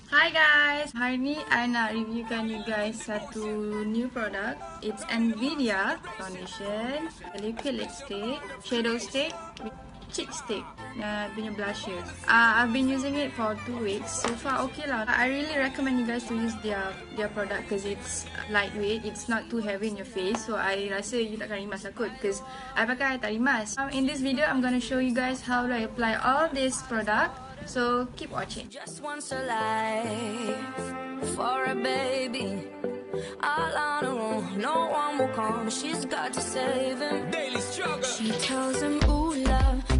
Hi guys, hari ni I nak reviewkan you guys satu new product. It's Envidia foundation, liquid lipstick, shadow stick, cheek stick, punya blusher. I've been using it for 2 weeks. So far okay lah. I really recommend you guys to use their product because it's lightweight. It's not too heavy in your face. So I rasa you takkan rimas lah kot because I pakai I tak rimas. In this video, I'm gonna show you guys how do I apply all this product. So keep watching. Just once a life for a baby. All on her own, no one will come. She's got to save him. Daily struggle. She tells him, ooh, love,